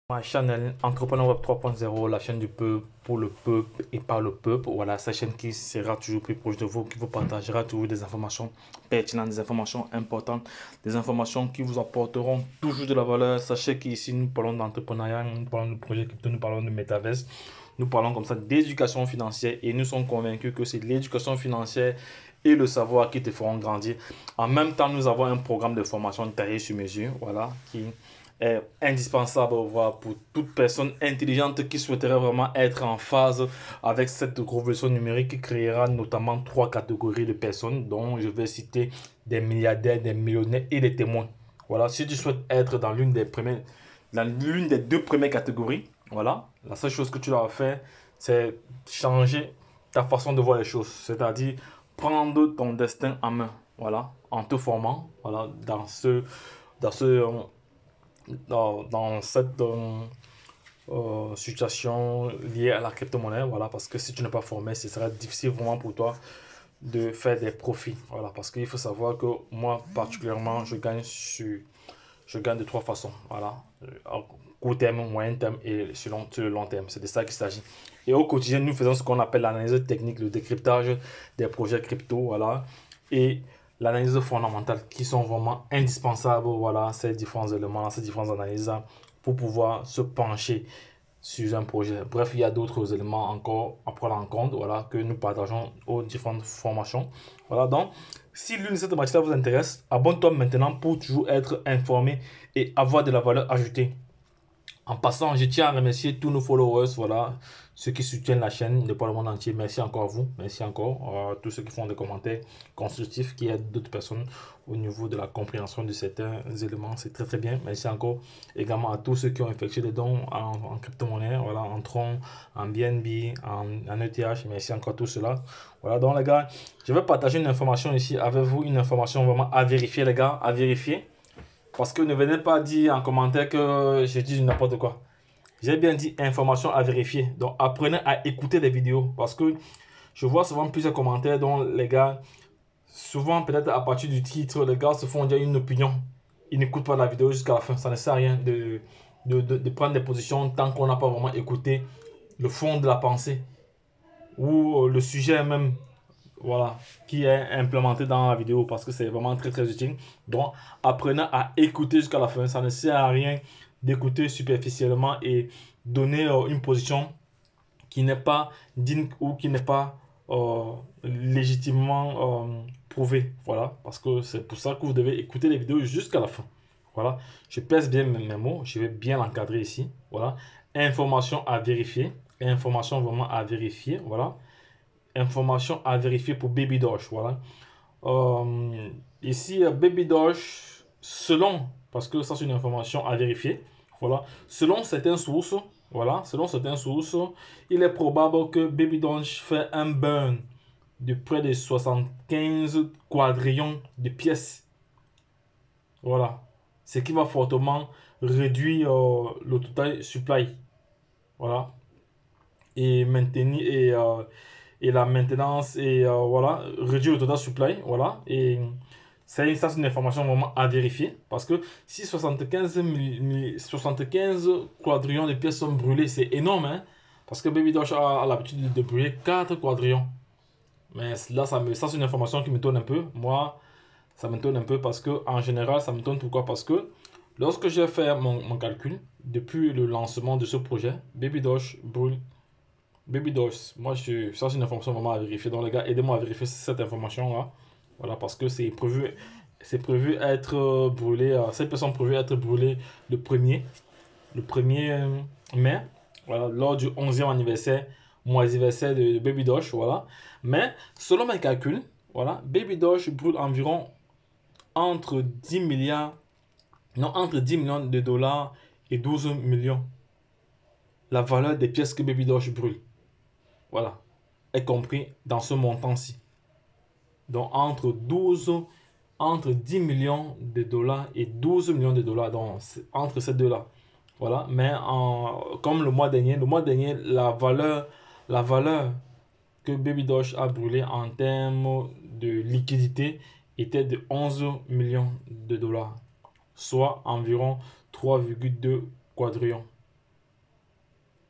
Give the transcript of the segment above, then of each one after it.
Ma chaîne Entrepreneur Web 3.0, la chaîne du peuple, pour le peuple et par le peuple. Voilà, cette chaîne qui sera toujours plus proche de vous, qui vous partagera toujours des informations pertinentes, des informations importantes, des informations qui vous apporteront toujours de la valeur. Sachez qu'ici, nous parlons d'entrepreneuriat, nous parlons de projet crypto, nous parlons de métaverse, nous parlons comme ça d'éducation financière et nous sommes convaincus que c'est l'éducation financière et le savoir qui te feront grandir. En même temps, nous avons un programme de formation taillé sur mesure, voilà, qui est indispensable voilà, pour toute personne intelligente qui souhaiterait vraiment être en phase avec cette révolution numérique qui créera notamment trois catégories de personnes dont je vais citer des milliardaires, des millionnaires et des témoins. Voilà, si tu souhaites être dans l'une des deux premières catégories, voilà, la seule chose que tu dois faire, c'est changer ta façon de voir les choses, c'est-à-dire prendre ton destin en main, voilà, en te formant, voilà, dans ce dans cette situation liée à la crypto-monnaie, voilà, parce que si tu n'es pas formé, ce sera difficile vraiment pour toi de faire des profits, voilà, parce qu'il faut savoir que moi, particulièrement, je gagne de trois façons, voilà, à court terme, moyen terme et sur le long terme, c'est de ça qu'il s'agit. Et au quotidien, nous faisons ce qu'on appelle l'analyse technique, le décryptage des projets crypto, voilà, et l'analyse fondamentale qui sont vraiment indispensables, voilà, ces différents éléments, ces différentes analyses pour pouvoir se pencher sur un projet. Bref, il y a d'autres éléments encore à prendre en compte, voilà, que nous partageons aux différentes formations. Voilà, donc, si l'une de ces thématiques vous intéresse, abonne-toi maintenant pour toujours être informé et avoir de la valeur ajoutée. En passant, je tiens à remercier tous nos followers, voilà, ceux qui soutiennent la chaîne de par le monde entier. Merci encore à vous, merci encore à tous ceux qui font des commentaires constructifs, qui aident d'autres personnes au niveau de la compréhension de certains éléments. C'est très très bien. Merci encore également à tous ceux qui ont effectué des dons en crypto-monnaie, voilà, en Tron, en BNB, en ETH. Merci encore à tous ceux-là. Voilà, donc les gars, je vais partager une information ici avec vous, une information vraiment à vérifier, les gars, à vérifier. Parce que ne venez pas dire en commentaire que je dis n'importe quoi. J'ai bien dit information à vérifier. Donc apprenez à écouter les vidéos. Parce que je vois souvent plusieurs commentaires dont les gars, souvent peut-être à partir du titre, les gars se font déjà une opinion. Ils n'écoutent pas la vidéo jusqu'à la fin. Ça ne sert à rien de prendre des positions tant qu'on n'a pas vraiment écouté le fond de la pensée ou le sujet même, voilà, qui est implémenté dans la vidéo parce que c'est vraiment très très utile. Donc, apprenez à écouter jusqu'à la fin. Ça ne sert à rien d'écouter superficiellement et donner une position qui n'est pas digne ou qui n'est pas légitimement prouvée. Voilà, parce que c'est pour ça que vous devez écouter les vidéos jusqu'à la fin. Voilà, je pèse bien mes mots, je vais bien l'encadrer ici. Voilà, information à vérifier, information vraiment à vérifier. Voilà, information à vérifier pour Baby Doge. Voilà. Ici, Baby Doge, selon, parce que ça c'est une information à vérifier, voilà, selon certaines sources, voilà, selon certaines sources, il est probable que Baby Doge fait un burn de près de 75 quadrillions de pièces. Voilà. Ce qui va fortement réduire le total supply. Voilà. Et maintenir et la maintenance et voilà, réduire le total supply, voilà, et ça c'est une information vraiment à vérifier parce que si 75 quadrillions de pièces sont brûlées, c'est énorme, hein, parce que Baby Doge a l'habitude de brûler 4 quadrillions. Mais là, ça c'est une information qui me tourne un peu. Moi, ça me tourne un peu parce que en général, ça me tourne pourquoi? Parce que lorsque j'ai fait mon calcul, depuis le lancement de ce projet, Baby Doge brûle Baby Dolls, ça c'est une information vraiment à vérifier. Donc les gars, aidez-moi à vérifier cette information-là. Voilà, parce que c'est prévu être brûlé, cette personne prévue être brûlée le premier mai, voilà, lors du 11e anniversaire, mois anniversaire de Baby Doge, voilà. Mais selon mes calculs, voilà, Baby Doge brûle environ entre 10 milliards, non, entre 10 millions de dollars et 12 millions. La valeur des pièces que Baby Doge brûle. Voilà, est compris dans ce montant-ci. Donc entre 10 millions de dollars et 12 millions de dollars, donc entre ces deux-là. Voilà, mais comme le mois dernier, la valeur que Baby Doge a brûlé en termes de liquidité était de 11 millions de dollars, soit environ 3,2 quadrillions.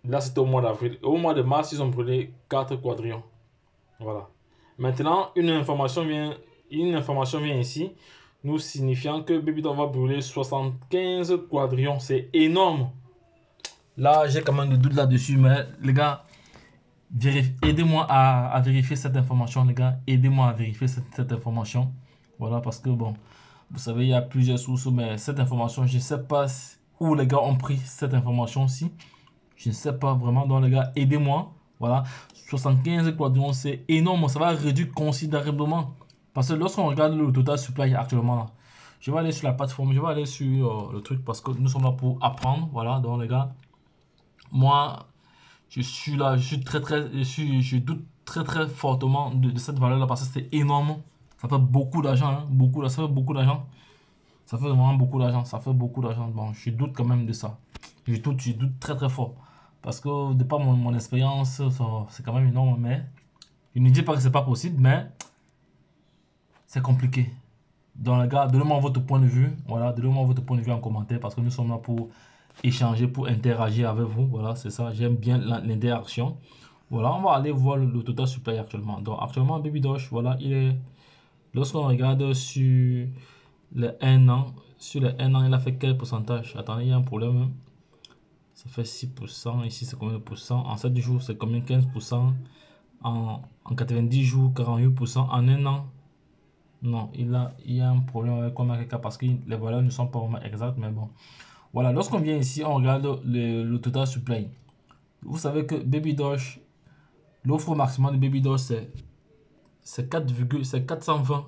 Là, c'était au mois d'avril. Au mois de mars, ils ont brûlé 4 quadrillions. Voilà. Maintenant, une information vient ici, nous signifiant que Babydoll va brûler 75 quadrillions. C'est énorme. Là, j'ai quand même des doutes là-dessus, mais les gars, aidez-moi à vérifier cette information, les gars. Aidez-moi à vérifier cette information. Voilà, parce que bon, vous savez, il y a plusieurs sources, mais cette information, je ne sais pas où les gars ont pris cette information-ci. Je ne sais pas vraiment. Donc, les gars, aidez-moi. Voilà, 75 quadrillions, c'est énorme. Ça va réduire considérablement. Parce que lorsqu'on regarde le total supply actuellement, là, je vais aller sur la plateforme, je vais aller sur le truc parce que nous sommes là pour apprendre. Voilà, donc les gars, moi, je suis là, je doute très fortement de cette valeur-là parce que c'est énorme. Ça fait beaucoup d'argent, hein, ça fait beaucoup d'argent. Ça fait vraiment beaucoup d'argent, ça fait beaucoup d'argent. Bon, je doute quand même de ça. Je doute très fort. Parce que de par mon expérience, c'est quand même énorme. Mais je ne dis pas que c'est pas possible, mais c'est compliqué. Donc les gars, donnez-moi votre point de vue. Voilà, donnez-moi votre point de vue en commentaire parce que nous sommes là pour échanger, pour interagir avec vous. Voilà, c'est ça. J'aime bien l'interaction. Voilà, on va aller voir le total supply actuellement. Donc actuellement, Baby Doge, voilà, il est... Lorsqu'on regarde sur les 1 an, il a fait quel pourcentage? Attendez, il y a un problème. Hein. Ça fait 6%. Ici, c'est combien de pourcents? En 7 jours, c'est combien? 15%. En 90 jours, 48%. En 1 an, non, il y a un problème avec Comarca parce que les valeurs ne sont pas vraiment exactes. Mais bon, voilà. Lorsqu'on vient ici, on regarde le total supply. Vous savez que Baby Doge, l'offre maximale de Baby Doge, c'est 420.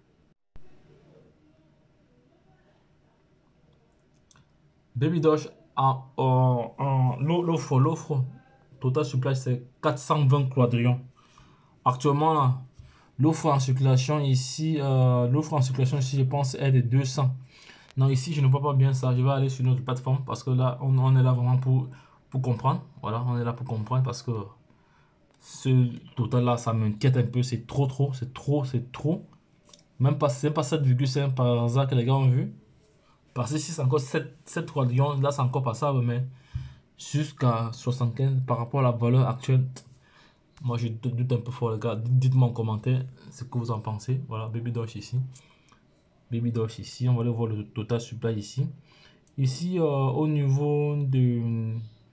Baby Doge, l'offre total supply, c'est 420 quadrillions. Actuellement, là, l'offre en circulation ici, je pense, est de 200. Non, ici, je ne vois pas bien ça. Je vais aller sur notre plateforme parce que là, on est là vraiment pour comprendre. Voilà, on est là pour comprendre parce que ce total-là, ça m'inquiète un peu. C'est trop. C'est trop. Même pas, c'est pas 7,5 par hasard que les gars ont vu. Parce que si c'est encore 7 quadrillions, là, c'est encore passable, mais jusqu'à 75 par rapport à la valeur actuelle. Moi, je doute un peu fort, les gars. Dites-moi en commentaire ce que vous en pensez. Voilà, Baby Doge ici. Baby Doge ici. On va aller voir le total supply ici. Ici, au niveau de...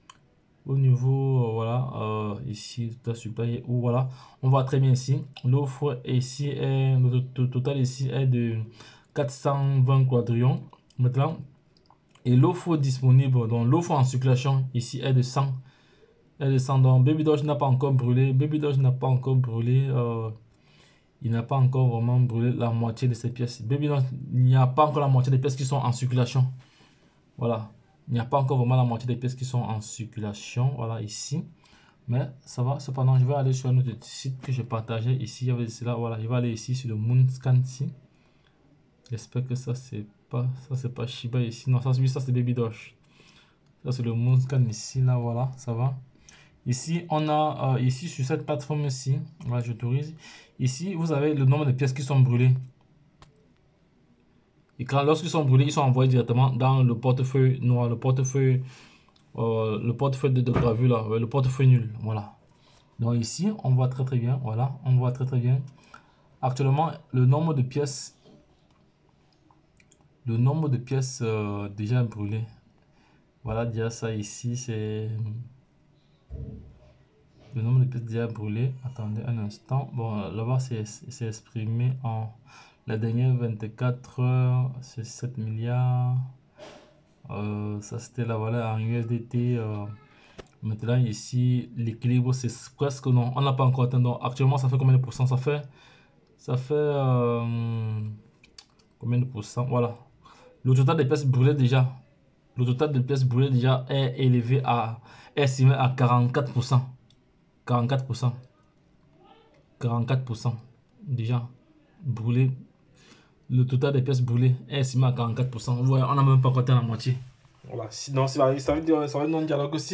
voilà, ici, total supply. Ou voilà, on voit très bien ici. L'offre ici est... Le total ici est de 420 quadrillions. Maintenant, et l'offre disponible, donc l'offre en circulation ici est de 100. Elle descend donc Baby Doge n'a pas encore brûlé. Baby Doge n'a pas encore brûlé. Il n'a pas encore vraiment brûlé la moitié de ses pièces. Baby Doge, il n'y a pas encore la moitié des pièces qui sont en circulation. Voilà. Il n'y a pas encore vraiment la moitié des pièces qui sont en circulation. Voilà, ici. Mais ça va. Cependant, je vais aller sur un autre site que j'ai partagé ici. Là, voilà, je vais aller ici sur le Moonscan ici. J'espère que ça, c'est pas Shiba ici. Non, ça, oui, ça c'est Baby Doge. Ça, c'est le Moonscan ici. Là, voilà, ça va. Ici, on a, ici sur cette plateforme-ci, voilà, j'autorise. Ici, vous avez le nombre de pièces qui sont brûlées. Et quand, lorsqu'ils sont brûlés, ils sont envoyés directement dans le portefeuille noir, le portefeuille de gravure, là, le portefeuille nul. Voilà. Donc ici, on voit très bien. Voilà, on voit très bien. Actuellement, le nombre de pièces déjà brûlées. Voilà, déjà ça ici, c'est... Le nombre de pièces déjà brûlées. Attendez un instant. Bon, là-bas, c'est exprimé en la dernière 24 heures. C'est 7 milliards. Ça, c'était la valeur en USDT. Maintenant, ici, l'équilibre, c'est presque non. On n'a pas encore atteint. Donc, actuellement, ça fait combien de pourcents? Ça fait combien de pourcents? Voilà. Le total des pièces brûlées déjà. Le total des pièces brûlées déjà est élevé est estimé à 44%. 44%. 44% déjà brûlé. Le total des pièces brûlées est estimé à 44%. Vous voyez, on n'a même pas compté la moitié. Voilà. Sinon, ça veut dire que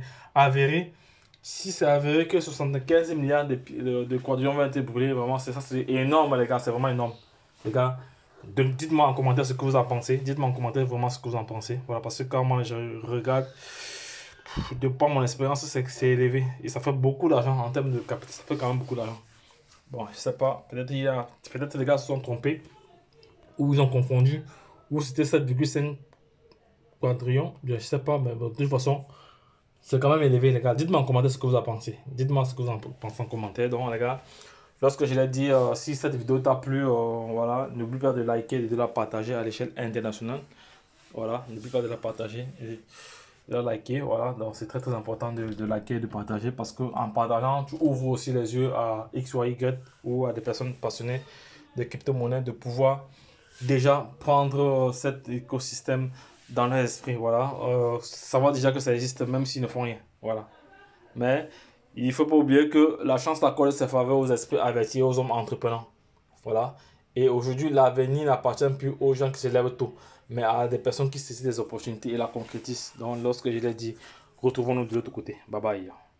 si c'est avéré que 75 milliards de quadrillions vont être brûlés, vraiment, c'est énorme, les gars, c'est vraiment énorme. Les gars, dites-moi en commentaire ce que vous en pensez. Dites-moi en commentaire vraiment ce que vous en pensez. Voilà, parce que quand moi je regarde, de par mon expérience, c'est que c'est élevé. Et ça fait beaucoup d'argent en termes de capital. Ça fait quand même beaucoup d'argent. Bon, je sais pas. Peut-être les gars se sont trompés. Ou ils ont confondu. Ou c'était 7,5 quadrillions. Je sais pas. Mais bon, de toute façon, c'est quand même élevé, les gars. Dites-moi en commentaire ce que vous en pensez. Dites-moi ce que vous en pensez en commentaire. Donc, les gars, lorsque je l'ai dit, si cette vidéo t'a plu, voilà, n'oublie pas de liker et de la partager à l'échelle internationale. Voilà, n'oublie pas de la partager et de la liker. Voilà, donc c'est très très important de liker et de partager parce qu'en partageant, tu ouvres aussi les yeux à X ou à Y ou à des personnes passionnées de crypto-monnaie de pouvoir déjà prendre cet écosystème dans leur esprit. Voilà, savoir déjà que ça existe même s'ils ne font rien. Voilà, mais il ne faut pas oublier que la chance accorde ses faveurs aux esprits avertis et aux hommes entreprenants. Voilà. Et aujourd'hui, l'avenir n'appartient plus aux gens qui se lèvent tôt, mais à des personnes qui saisissent des opportunités et la concrétisent. Donc, lorsque je l'ai dit, retrouvons-nous de l'autre côté. Bye bye.